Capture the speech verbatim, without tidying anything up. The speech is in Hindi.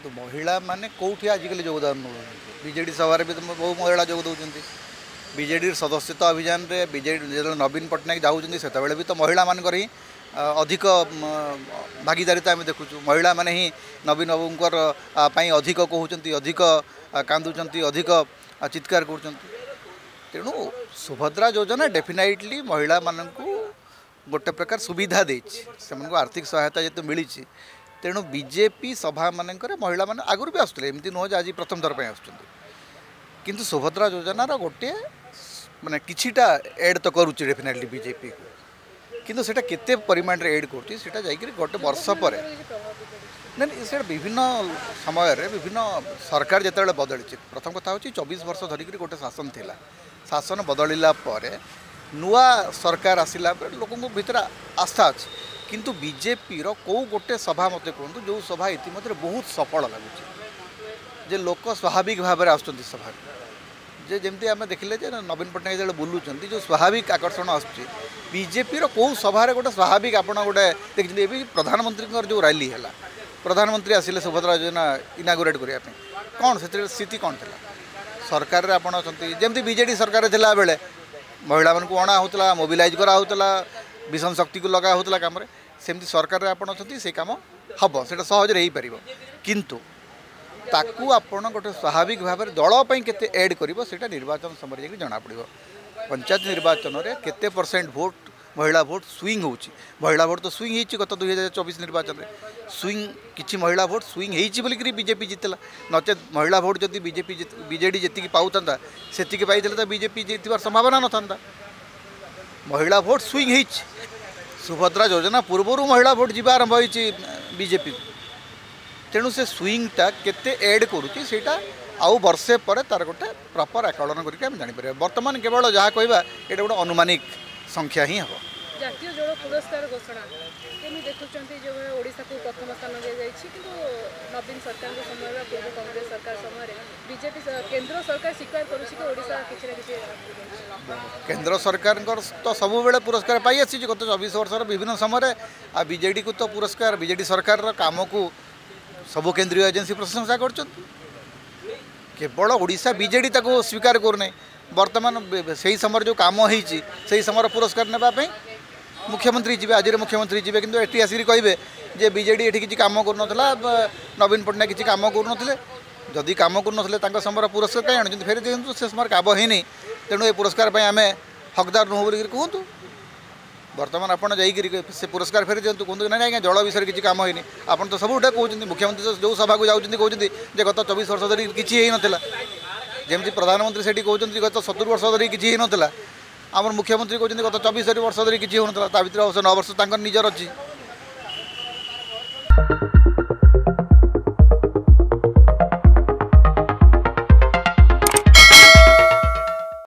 तो महिला माने कौटी आजिकल योगदान बीजेडी सभार भी बहु महिला जोग दौरान बीजेडी सदस्यता अभियान में बीजेडी जो नवीन पट्टनायक जाऊँच से भी तो महिला मान ही अधिक भागीदारिता आम देखु महिला माने ही नवीन बाबूंकर अधिक कहते अधिक कांदुंट अधिक चित्कार कर तेणु सुभद्रा योजना डेफिनेटली महिला मानू गोटे प्रकार सुविधा देछि से आर्थिक सहायता जो मिली तेणु बीजेपी सभा मानकर महिला मान आगुरी भी आसुले एमती नुह जे आज प्रथम थर आसुँच सुभद्रा योजनार गोटे माने किछिटा एड तो करुच्ची डेफिनेटली बीजेपी को किंतु सेटा केते परिमाण रे एड करछि सेटा जाइकरी गोटे वर्ष पर नहीं से विभिन्न समय रे विभिन्न सरकार जिते बदली प्रथम कथा हूँ चौबीस वर्ष धरिक गोटे शासन थिला शासन बदलिला परे नुआ सरकार आसिला लोक भीतर आस्था अच्छी किंतु बीजेपी रो कौ गोटे सभा मत कहतु जो सभा इतिमध्य बहुत सफल लगुच जे लोक स्वाभाविक भाव में आसुँच सभा जे जमती आम देखले नवीन पट्टनायक जो बुलूँ जो स्वाभाविक आकर्षण आसूँ बीजेपी रो कौ सभा गोटे स्वाभाविक आप गोटे देखिए प्रधानमंत्री जो रैली है प्रधानमंत्री आसिले सुभद्रा योजना इनागुरेट करने कौन से स्थिति कौन थी सरकार रे आपण अछंती जेमती बीजेडी सरकार थिला बेले महिला मानकु अणा होतला मोबिलाइज करा होतला मिशन शक्ति को लगा होतला काम रे सेमती सरकार रे आपण अछंती से काम हबो सेटा सहज रे ही परिबो किंतु ताकू आपण गोटे स्वाभाविक भाव में दल पई केते ऐड करिवो सेटा निर्वाचन समय जाके जणा पड़िबो पंचायत निर्वाचन रे केते परसेंट वोट महिला भोट स्विंग होची महिला भोट तो स्विंग होती गत दुई हजार चौबीस निर्वाचन में स्विंग किसी महिला भोट स्विंग होती बोलिकी बीजेपी जितला नचे महिला भोट जदि बीजेपी बीजेडी जी पाता से पाई तो बीजेपी जीतवार संभावना न था महिला भोट स्विंग होती सुभद्रा योजना पूर्वर महिला भोट जी आरंभ होती बीजेपी तेणु से स्विंगटा केते एड करुच्ची सेटा आउ वर्षे पर तार गोटे प्रॉपर आकलन करके हम जापर बर्तमान केवल जहाँ कहवा ये गोटे अनुमानिक संख्या ही हम जातीय जल पुरस्कार घोषणा केमी देखुचंती जो ओडिशा को प्रथम स्थान दिया जायछि किंतु नवीन सरकार के समय पूर्व कांग्रेस सरकार समय बीजेपी केंद्र सरकार स्वीकार करूछि कि ओडिशा किछि ना किछि केंद्र सरकार तो सब बेले पुरस्कार पाई आसी गत चौबीस वर्ष विभिन्न समय आ बीजेडी को तो पुरस्कार बीजेडी सरकार काम को सब केंद्रीय एजेंसी प्रशंसा कर केवल ओडिशा बीजेडी ताको स्वीकार करना वर्तमान से समय जो काम होती से समय पुरस्कार नापी मुख्यमंत्री जी आज मुख्यमंत्री जी किंतु एटी आसिक कहे जे बीजेडी ये किसी कम कर नवीन पट्टनायक किसी कम कर जदि कम कर समय पुरस्कार कहीं आनुच्च फेर दिखाँ से समय काम होनी तेणु ये पुरस्कार आम हकदार नुह बोल कहतु बर्तमान आपड़ जाइए से पुरस्कार फेरी दिखाँ कहते ना आज्ञा जल विषय किसी कम होनी आप तो सब कहते मुख्यमंत्री जो सभा को जाऊँच कहते जे गत चौबीस वर्ष धरी किसी नाला जमी प्रधानमंत्री से कहते गत सत्तर वर्ष धरी किसी नाला आम मुख्यमंत्री कहते गत चौबीस वर्ष धरी किसी होना भर नौ वर्ष निजर अच्छी